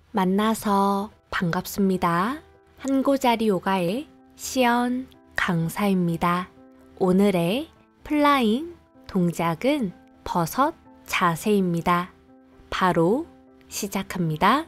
만나서 반갑습니다. 한고자리 요가의 시연 강사입니다. 오늘의 플라잉 동작은 버섯 자세입니다. 바로 시작합니다.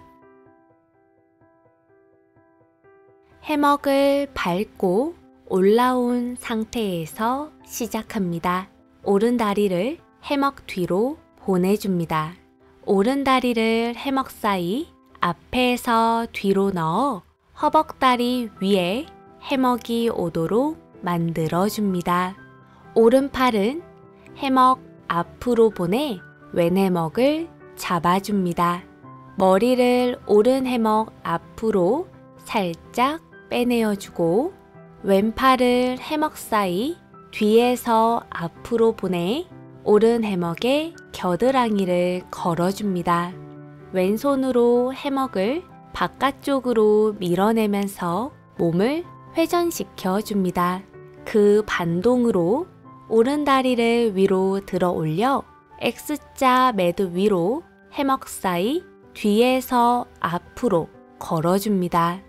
해먹을 밟고 올라온 상태에서 시작합니다. 오른 다리를 해먹 뒤로 보내줍니다. 오른 다리를 해먹 사이 앞에서 뒤로 넣어 허벅다리 위에 해먹이 오도록 만들어줍니다. 오른팔은 해먹 앞으로 보내 왼 해먹을 잡아줍니다. 머리를 오른 해먹 앞으로 살짝 빼내어주고 왼팔을 해먹 사이 뒤에서 앞으로 보내 오른 해먹에 겨드랑이를 걸어줍니다. 왼손으로 해먹을 바깥쪽으로 밀어내면서 몸을 회전시켜 줍니다. 그 반동으로 오른 다리를 위로 들어 올려 X자 매듭 위로 해먹 사이 뒤에서 앞으로 걸어줍니다.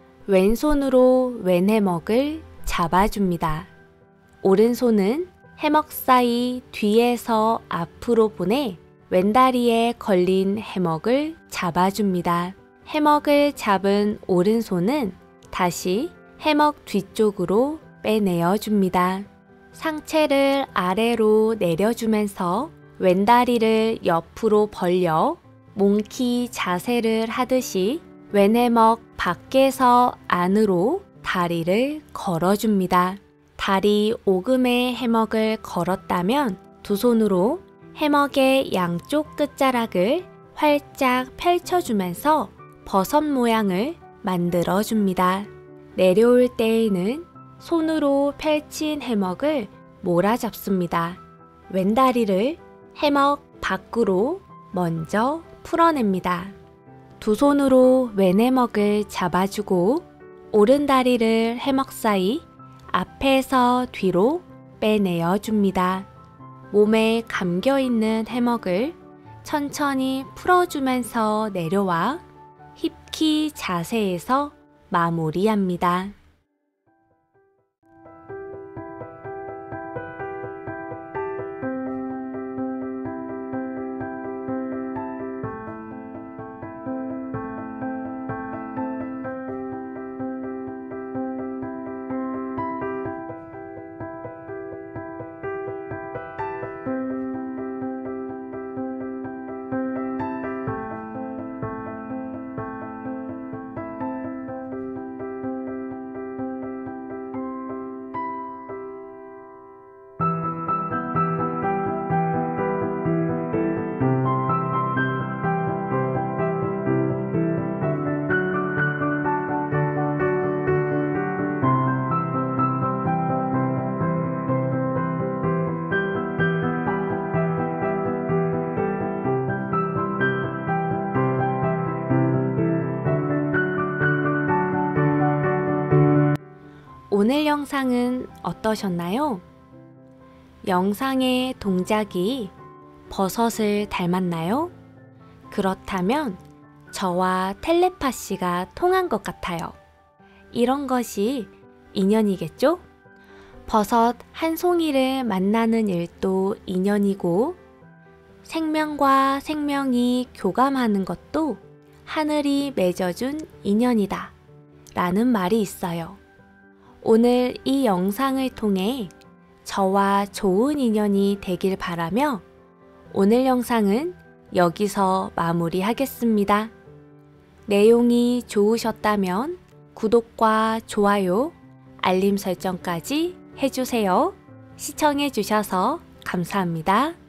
왼손으로 왼 해먹을 잡아줍니다. 오른손은 해먹 사이 뒤에서 앞으로 보내 왼다리에 걸린 해먹을 잡아줍니다. 해먹을 잡은 오른손은 다시 해먹 뒤쪽으로 빼내어줍니다. 상체를 아래로 내려주면서 왼다리를 옆으로 벌려 몽키 자세를 하듯이 왼 해먹 밖에서 안으로 다리를 걸어줍니다. 다리 오금에 해먹을 걸었다면 두 손으로 해먹의 양쪽 끝자락을 활짝 펼쳐주면서 버섯 모양을 만들어줍니다. 내려올 때에는 손으로 펼친 해먹을 몰아잡습니다. 왼다리를 해먹 밖으로 먼저 풀어냅니다. 두 손으로 왼 해먹을 잡아주고 오른 다리를 해먹 사이 앞에서 뒤로 빼내어줍니다. 몸에 감겨있는 해먹을 천천히 풀어주면서 내려와 힙키 자세에서 마무리합니다. 오늘 영상은 어떠셨나요? 영상의 동작이 버섯을 닮았나요? 그렇다면 저와 텔레파시가 통한 것 같아요. 이런 것이 인연이겠죠? 버섯 한 송이를 만나는 일도 인연이고 생명과 생명이 교감하는 것도 하늘이 맺어준 인연이다 라는 말이 있어요. 오늘 이 영상을 통해 저와 좋은 인연이 되길 바라며 오늘 영상은 여기서 마무리하겠습니다. 내용이 좋으셨다면 구독과 좋아요, 알림 설정까지 해주세요. 시청해주셔서 감사합니다.